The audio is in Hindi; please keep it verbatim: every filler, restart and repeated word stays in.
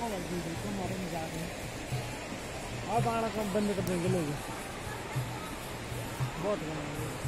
लगती है तुम्हारे मजाक में। अब आना कम बंद कर देंगे लोग बहुत बनाएंगे।